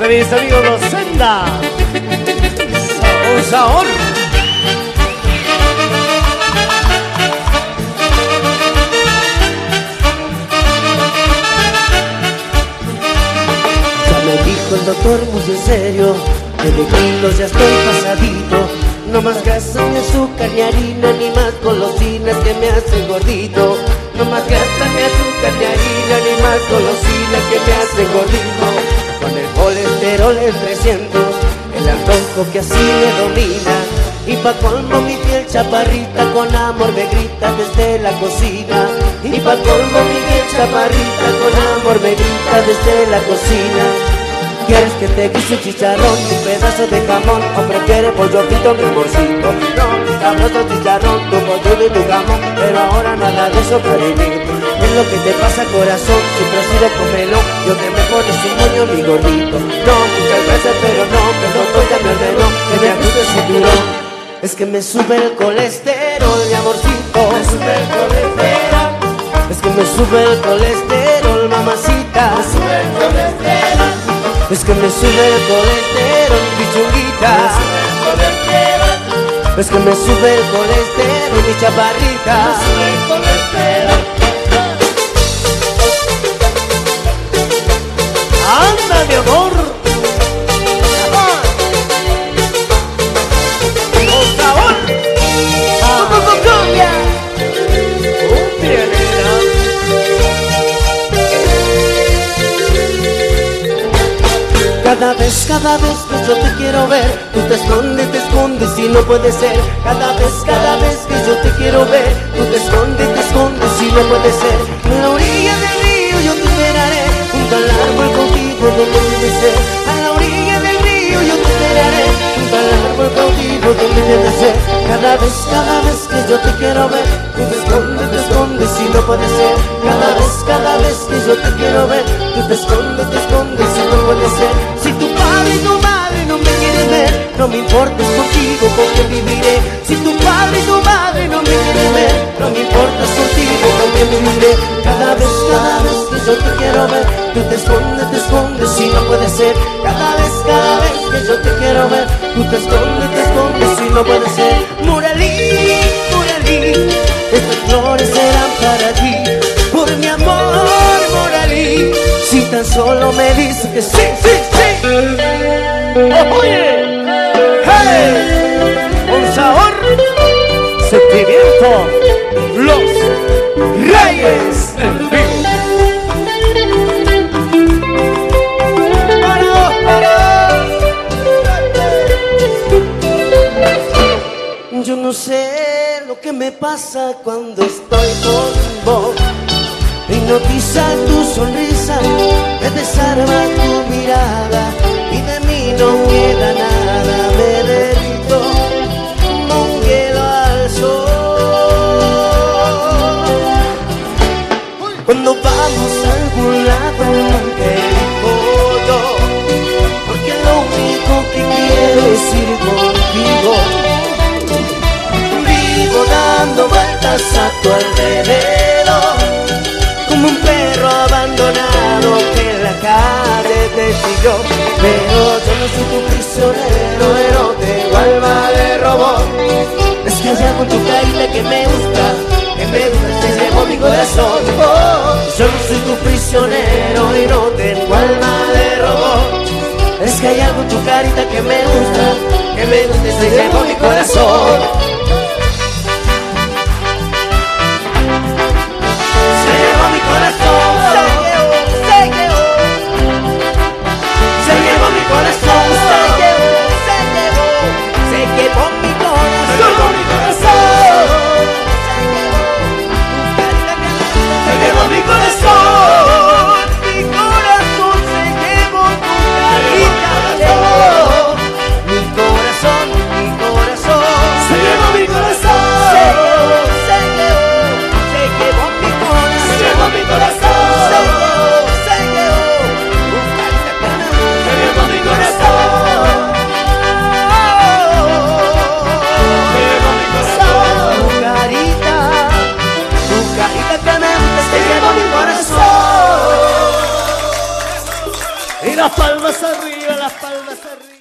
mis amigos los Senda. Sabor, sabor. Ya me dijo el doctor muy en serio que de kilos ya estoy pasadito. No más grasa ni azúcar ni harina ni más golosinas que me hacen gordito. No más grasa ni azúcar ni harina ni más golosinas que me hacen gordito. Con el colesterol en 300, el antojo que así me domina. Y pa' colmo mi piel chaparrita con amor me grita desde la cocina. Y pa' colmo mi piel chaparrita con amor me grita desde la cocina. ¿Quieres que te guise un chicharrón, un pedazo de jamón? ¿O prefieres pollo frito, mi amorcito? No, mi sabroso chicharrón, tu pollo y tu jamón. Pero ahora nada de eso, cariñito. Es lo que te pasa, corazón, siempre has sido comelón. Yo que me pones un moño, mi gordito. No, muchas veces, pero no, que el doctor ya me ordenó que me ajuste el cinturón. Es que me sube el colesterol, mi amorcito. Me sube el colesterol. Es que me sube el colesterol, mamacita. Me sube el colesterol. Es que me sube el colesterol, pichunguita. Es que me sube el colesterol, mi chaparrita. Me sube el colesterol. ¡Anda, mi amor! ¡Con sabor! ¡Con cumbia! ¡Cumbia, negra! Cada vez que yo te quiero ver, tú te escondes y no puede ser. Cada vez que yo te quiero ver, tú te escondes y no puede ser. En la orilla del río yo te esperaré, junto al árbol contigo donde debe ser. A la orilla del río yo te esperaré, junto al árbol contigo donde debe ser. Cada vez que yo te quiero ver, tú te escondes y no puede ser. Cada vez que yo te quiero ver, tú te escondes y no puede ser. Si tu padre y tu madre no me quieren ver, no me importa, es contigo con quien viviré. Si tu padre y tu madre no me quieren ver, no me importa, es contigo con quien viviré. Cada vez que yo te quiero ver, tú te escondes y no puede ser. Cada vez que yo te quiero ver, tú te escondes y no puede ser. Muralí, Muralí, estas flores serán para ti, por mi amor, Muralí. Si tan solo me dices que sí, sí, sí. ¡Oye! ¡Hey! ¡Con sabor! ¡Sentimiento! ¡Los Reyes del Vivo! Yo no sé lo que me pasa cuando estoy con vos. Hipnotiza tu sonrisa, me desarma tu mirada y de mí no queda nada. Me derrito como un hielo al sol. Cuando vamos a algún lado nunca elijo yo, porque lo único que quiero es ir contigo. Vivo dando vueltas a tu alrededor, como un perro abandonado que en la calle te siguió. Pero yo no soy tu prisionero, no tengo alma de robot. Es que hay algo en tu carita que me gusta, te llevo mi corazón. Oh, yo no soy tu prisionero y no tengo alma de robot. Es que hay algo en tu carita que me gusta, te llevo mi corazón. Las palmas arriba, las palmas arriba.